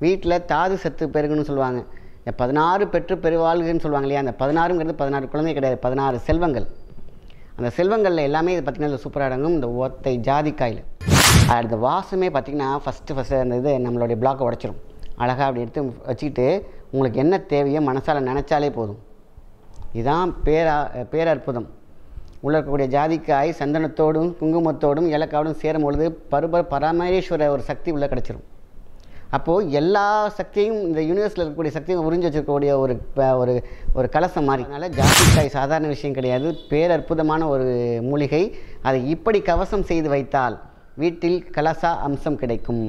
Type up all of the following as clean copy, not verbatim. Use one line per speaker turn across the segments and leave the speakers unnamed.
வீட்டில் தாது சத்து பெருகுன்னு சொல்லுவாங்க. இந்த 16 பெற்று பெருவாழ்வுன்னு சொல்லுவாங்க இல்லையா, அந்த 16ங்கிறது 16 குழந்தை கிடையாது, 16 செல்வங்கள். அந்த செல்வங்களில் எல்லாமே இது பார்த்திங்கன்னா சூப்பராக அடங்கும் இந்த ஒத்தை ஜாதிக்காயில். அந்த வாசமே பார்த்திங்கன்னா ஃபஸ்ட்டு அந்த இது நம்மளுடைய பிளாக்கை உடச்சிரும். அழகாக அப்படி எடுத்து வச்சுக்கிட்டு உங்களுக்கு என்ன தேவையோ மனசால் நினச்சாலே போதும். இதுதான் பேரற்புதம். உள்ள இருக்கக்கூடிய ஜாதிக்காய் சந்தனத்தோடும் குங்குமத்தோடும் ஏலக்காவோடும் சேரும் பொழுது பரமேஸ்வர ஒரு சக்தி உள்ளே கிடச்சிரும். அப்போது எல்லா சக்தியும் இந்த யூனிவர்ஸில் இருக்கக்கூடிய சக்தியும் உறிஞ்சி வச்சிருக்கக்கூடிய ஒரு ஒரு கலசம் மாதிரி. அதனால் ஜாதிக்காய் சாதாரண விஷயம் கிடையாது, பேரற்புதமான ஒரு மூலிகை. அதை இப்படி கவசம் செய்து வைத்தால் வீட்டில் கலசா அம்சம் கிடைக்கும்.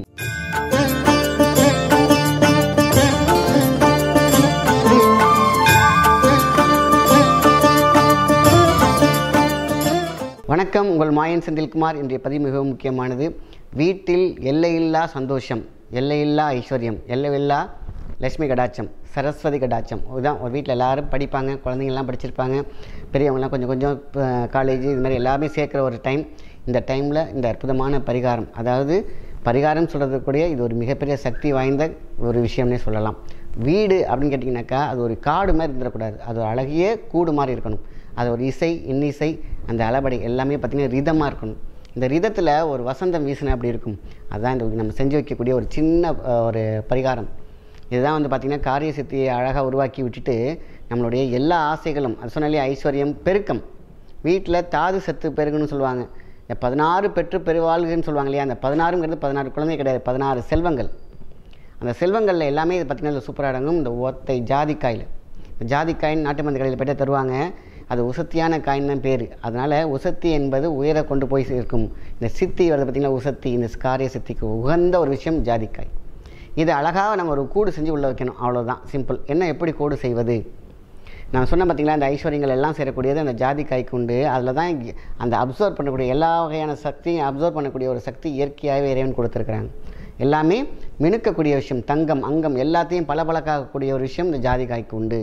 வணக்கம், உங்கள் மாயன் செந்தில்குமார். இன்றைய பதிவு மிகவும் முக்கியமானது. வீட்டில் எல்லையில்லா சந்தோஷம், எல்லையில்லா ஐஸ்வர்யம், எல்லையில்லா லட்சுமி கடாட்சம், சரஸ்வதி கடாட்சம். இதுதான் ஒரு வீட்டில் எல்லோரும் படிப்பாங்க, குழந்தைங்கள்லாம் படிச்சிருப்பாங்க, பெரியவங்களாம் கொஞ்சம் காலேஜ் இது மாதிரி எல்லாமே சேர்க்குற ஒரு டைம். இந்த டைமில் இந்த அற்புதமான பரிகாரம், அதாவது பரிகாரம் சொல்கிறதுக்கூடிய இது ஒரு மிகப்பெரிய சக்தி வாய்ந்த ஒரு விஷயம்னே சொல்லலாம். வீடு அப்படின்னு கேட்டிங்கனாக்கா அது ஒரு காடு மாதிரி இருந்துடக்கூடாது, அது ஒரு அழகிய கூடு மாதிரி இருக்கணும். அது ஒரு இசை, இன்னிசை, அந்த அளபடை எல்லாமே பார்த்திங்கன்னா ரிதமாக இருக்கணும். இந்த ரிதத்தில் ஒரு வசந்தம் வீசின அப்படி இருக்கும். அதுதான் இந்த நம்ம செஞ்சு வைக்கக்கூடிய ஒரு சின்ன ஒரு பரிகாரம். இதுதான் வந்து பார்த்திங்கன்னா காரிய சித்தியை அழகாக உருவாக்கி விட்டுட்டு நம்மளுடைய எல்லா ஆசைகளும், அது சொன்னாலே ஐஸ்வர்யம் பெருக்கம். வீட்டில் தாது சத்து பெருகுன்னு சொல்லுவாங்க. இந்த 16 பெற்று பெருவாழ்வுன்னு சொல்லுவாங்க இல்லையா, அந்த 16ங்கிறது 16 குழந்தை கிடையாது, 16 செல்வங்கள். அந்த செல்வங்களில் எல்லாமே இது பார்த்திங்கன்னா சூப்பராக அடங்கும் இந்த ஒத்தை ஜாதிக்காயில். ஜாதிக்காயின் நாட்டு மருந்து கடையில் போய்ட்டு தருவாங்க. அது உசத்தியான காயின் தான் பேர். அதனால் உசத்தி என்பது உயர கொண்டு போய் இருக்கும். இந்த சித்தி வருது பார்த்திங்கன்னா உசத்தி, இந்த காரிய சித்திக்கு உகந்த ஒரு விஷயம் ஜாதிக்காய். இது அழகாக நம்ம ஒரு கூடு செஞ்சு உள்ளே வைக்கணும், அவ்வளோதான், சிம்பிள். என்ன எப்படி கூடு செய்வது? நான் சொன்ன பார்த்திங்களா, அந்த ஐஸ்வர்யங்கள் எல்லாம் சேரக்கூடியது அந்த ஜாதிக்காய்க்கு உண்டு. அதில் தான் அந்த அப்சர்வ் பண்ணக்கூடிய எல்லா வகையான சக்தியும் அப்சர்வ் பண்ணக்கூடிய ஒரு சக்தி இயற்கையாகவே இறைவன் கொடுத்துருக்குறாங்க. எல்லாமே மினுக்கக்கூடிய விஷயம், தங்கம் அங்கம் எல்லாத்தையும் பளபளக்காகக்கூடிய ஒரு விஷயம் இந்த ஜாதிக்காய்க்கு உண்டு.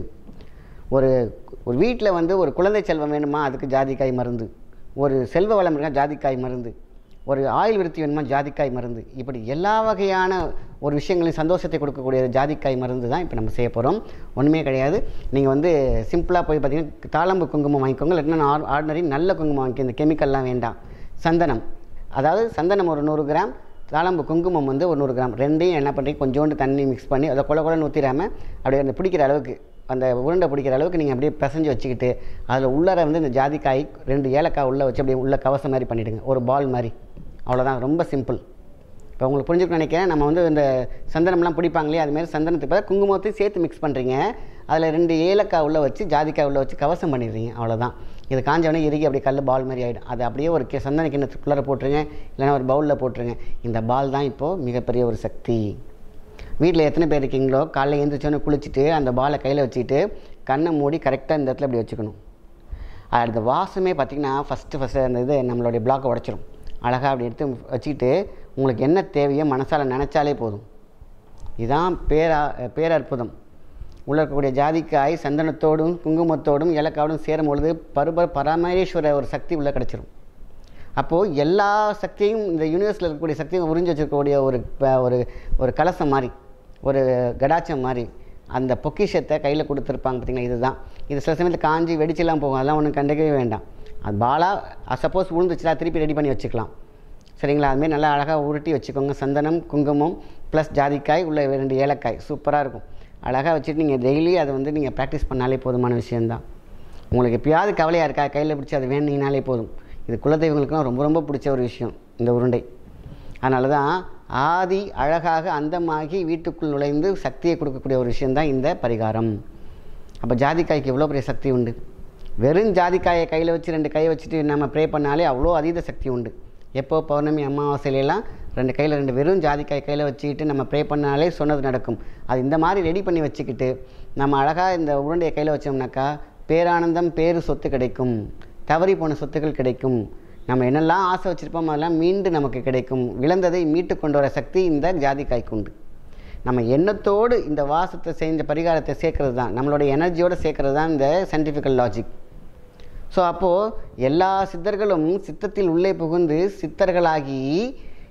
ஒரு வீட்டில் வந்து ஒரு குழந்தை செல்வம் வேணுமா, அதுக்கு ஜாதிக்காய் மருந்து. ஒரு செல்வ வளம் இருக்கா, ஜாதிக்காய் மருந்து. ஒரு ஆயுள் விருத்தி வேணுமா, ஜாதிக்காய் மருந்து. இப்படி எல்லா வகையான ஒரு விஷயங்களையும் சந்தோஷத்தை கொடுக்கக்கூடிய ஜாதிக்காய் மருந்து தான் இப்போ நம்ம செய்ய போகிறோம். ஒன்றுமே கிடையாது. நீங்கள் வந்து சிம்பிளாக போய் பார்த்தீங்கன்னா தாளம்பு குங்குமம் வாங்கிக்கோங்க, இல்லைன்னா ஆர்டினரி நல்ல குங்குமம் வாங்கிக்கோங்க. இந்த கெமிக்கல்லாம் வேண்டாம். சந்தனம், அதாவது சந்தனம் ஒரு 100 கிராம், தாளம்பு குங்குமம் வந்து ஒரு 100 கிராம். ரெண்டையும் என்ன பண்ணுறீங்க, கொஞ்சோண்டு தண்ணி மிக்ஸ் பண்ணி அதை கொலை ஊற்றிடாமல் அப்படியே அந்த பிடிக்கிற அளவுக்கு, அந்த உருண்டை பிடிக்கிற அளவுக்கு நீங்கள் அப்படியே பிசைஞ்சு வச்சுக்கிட்டு அதில் உள்ளார வந்து இந்த ஜாதிக்காய் 2 ஏலக்காய் உள்ளே வச்சு அப்படியே உள்ள கவசம் மாதிரி பண்ணிவிடுங்க, ஒரு பால் மாதிரி. அவ்வளோதான், ரொம்ப சிம்பிள். இப்போ உங்களுக்கு புரிஞ்சுக்கணும்னு நினைக்கிறேன். நம்ம வந்து இந்த சந்தனம்லாம் பிடிப்பாங்களே, அதுமாரி சந்தனத்துக்கு பதிலாக குங்குமத்தையும் சேர்த்து மிக்ஸ் பண்ணுறீங்க. அதில் 2 ஏலக்காய் உள்ளே வச்சு ஜாதிக்காய் உள்ளே வச்சு கவசம் பண்ணிடுறீங்க, அவ்வளோதான். இது காஞ்சவனே இறுகி அப்படியே கல் பால் மாதிரி ஆகிடும். அது அப்படியே ஒரு சந்தன கிண்ணத்துக்குள்ளே போட்டுருங்க, இல்லைனா ஒரு பவுலில் போட்டுருங்க. இந்த பால் தான் இப்போது மிகப்பெரிய ஒரு சக்தி. வீட்டில் எத்தனை பேர் இருக்கீங்களோ காலையில் எழுந்திரிச்சோன்னு குளிச்சுட்டு அந்த பாலை கையில் வச்சுக்கிட்டு கண்ணை மூடி கரெக்டாக இந்த இடத்துல இப்படி வச்சுக்கணும். அந்த வாசமே பார்த்திங்கன்னா ஃபஸ்ட்டு அந்த இது நம்மளுடைய பிளாக்கை உடச்சிரும். அழகாக அப்படி எடுத்து வச்சுக்கிட்டு உங்களுக்கு என்ன தேவையோ மனசால் நினச்சாலே போதும். இதுதான் பேரற்புதம். உள்ள இருக்கக்கூடிய ஜாதிக்காய் சந்தனத்தோடும் குங்குமத்தோடும் ஏலக்காவோடும் சேரும் பொழுது பரமேஸ்வர ஒரு சக்தி உள்ளே கிடச்சிரும். அப்போது எல்லா சக்தியும் இந்த யூனிவர்ஸில் இருக்கக்கூடிய சக்தியும் உறிஞ்சி வச்சிருக்கக்கூடிய ஒரு கலசம் மாதிரி, ஒரு கடாட்சம் மாதிரி. அந்த பொக்கிஷத்தை கையில் கொடுத்துருப்பாங்க பார்த்திங்களா, இதுதான். இது சில சமயத்தில் காஞ்சி வெடிச்செல்லாம் போகும், அதெல்லாம் ஒன்றும் கண்டுக்கவே வேண்டாம். அது பாலாக சப்போஸ் விழுந்துச்சுன்னா திருப்பி ரெடி பண்ணி வச்சுக்கலாம், சரிங்களா? அதுமாரி நல்லா அழகாக உருட்டி வச்சுக்கோங்க. சந்தனம் குங்குமம் ப்ளஸ் ஜாதிக்காய் உள்ள 2 ஏலக்காய் சூப்பராக இருக்கும். அழகாக வச்சுட்டு நீங்கள் டெய்லி அதை வந்து நீங்கள் ப்ராக்டிஸ் பண்ணாலே போதுமான விஷயந்தான். உங்களுக்கு எப்பயாவது கவலையாக இருக்கா, கையில் பிடிச்சி அதை வேணுனீங்கனாலே போதும். இது குலதெய்வங்களுக்குலாம் ரொம்ப ரொம்ப பிடிச்ச ஒரு விஷயம் இந்த உருண்டை. அதனால தான் ஆதி அழகாக அந்தமாகி வீட்டுக்குள் நுழைந்து சக்தியை கொடுக்கக்கூடிய ஒரு விஷயந்தான் இந்த பரிகாரம். அப்போ ஜாதிக்காய்க்கு எவ்வளோ பெரிய சக்தி உண்டு. வெறும் ஜாதிக்காயை கையில் வச்சு 2 கையை வச்சுட்டு நம்ம ப்ரே பண்ணாலே அவ்வளோ அதீத சக்தி உண்டு. எப்போ பௌர்ணமி அமாவாசையிலலாம் 2 கையில் 2 வெறும் ஜாதிக்காய் கையில் வச்சுக்கிட்டு நம்ம ப்ரே பண்ணாலே சொன்னது நடக்கும். அது இந்த மாதிரி ரெடி பண்ணி வச்சுக்கிட்டு நம்ம அழகாக இந்த உருண்டையை கையில் வச்சோம்னாக்கா பேரானந்தம், பேரு சொத்து கிடைக்கும், தவறி போன சொத்துக்கள் கிடைக்கும். நம்ம என்னெல்லாம் ஆசை வச்சுருப்போம் அதெல்லாம் மீண்டும் நமக்கு கிடைக்கும். இழந்ததை மீட்டு கொண்டு வர சக்தி இந்த ஜாதிக்காய்க்கு உண்டு. நம்ம எண்ணத்தோடு இந்த வாசத்தை செஞ்ச பரிகாரத்தை சேர்க்கறது தான், நம்மளுடைய எனர்ஜியோடு சேர்க்கறது தான் இந்த சயின்டிஃபிக்கல் லாஜிக். ஸோ அப்போது எல்லா சித்தர்களும் சித்தத்தில் உள்ளே புகுந்து சித்தர்களாகி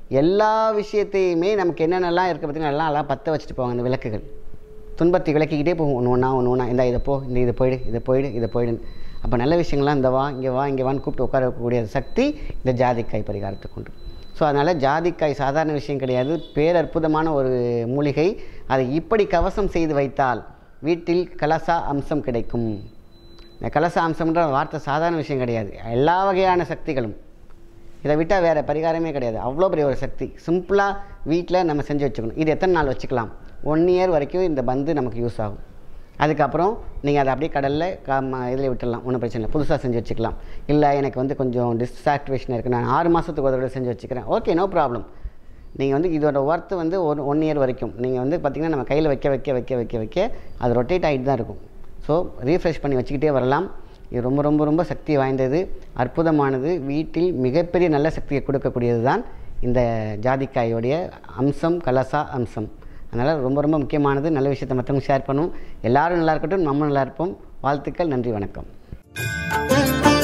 எல்லா விஷயத்தையுமே நமக்கு என்னென்னலாம் இருக்குது பார்த்திங்கன்னா எல்லாம் பற்ற வச்சுட்டு போவாங்க அந்த விளக்குகள். துன்பத்தை விளக்கிக்கிட்டே போகும் ஒன்று ஒன்றா இந்த இதை போ, இந்த இதை போயிடுன்னு. அப்போ நல்ல விஷயங்கள்லாம் இந்த வா இங்கே வான்னு கூப்பிட்டு உட்கார வைக்கக்கூடிய சக்தி இந்த ஜாதிக்காய் பரிகாரத்துக்கு உண்டு. ஸோ அதனால் ஜாதிக்காய் சாதாரண விஷயம் கிடையாது, பேரற்புதமான ஒரு மூலிகை. அதை இப்படி கவசம் செய்து வைத்தால் வீட்டில் கலசா அம்சம் கிடைக்கும். இந்த கலசா அம்சம்ன்ற வார்த்தை சாதாரண விஷயம் கிடையாது. எல்லா வகையான சக்திகளும், இதை விட்டால் வேறு பரிகாரமே கிடையாது. அவ்வளோ பெரிய ஒரு சக்தி. சிம்பிளாக வீட்டில் நம்ம செஞ்சு வச்சுக்கணும். இது எத்தனை நாள் வச்சுக்கலாம்? 1 இயர் வரைக்கும் இந்த பந்து நமக்கு யூஸ் ஆகும். அதுக்கப்புறம் நீங்கள் அதை அப்படியே கடலில் இதில் விட்டுடலாம், ஒன்றும் பிரச்சனை இல்லை. புதுசாக செஞ்சு வச்சுக்கலாம். இல்லை எனக்கு கொஞ்சம் டிஸ்சாக்டிவேஷன் இருக்குது, நான் 6 மாதத்துக்கு ஒரு தடவை செஞ்சு வச்சுக்கிறேன், ஓகே, நோ ப்ராப்ளம். நீங்கள் இதோட ஒர்த்து ஒரு 1 இயர் வரைக்கும் நீங்கள் பார்த்திங்கன்னா நம்ம கையில் வைக்க அது ரொட்டேட் ஆகிட்டு தான் இருக்கும். ஸோ ரீஃப்ரெஷ் பண்ணி வச்சுக்கிட்டே வரலாம். இது ரொம்ப ரொம்ப ரொம்ப சக்தி வாய்ந்தது, அற்புதமானது. வீட்டில் மிகப்பெரிய நல்ல சக்தியை கொடுக்கக்கூடியது தான் இந்த ஜாதிக்காயோடைய அம்சம், கலசா அம்சம். அதனால் ரொம்ப ரொம்ப முக்கியமானது. நல்ல விஷயத்தை மற்றவங்க ஷேர் பண்ணுவோம். எல்லோரும் நல்லா இருக்கட்டும், நம்ம நல்லா இருப்போம். வாழ்த்துக்கள். நன்றி, வணக்கம்.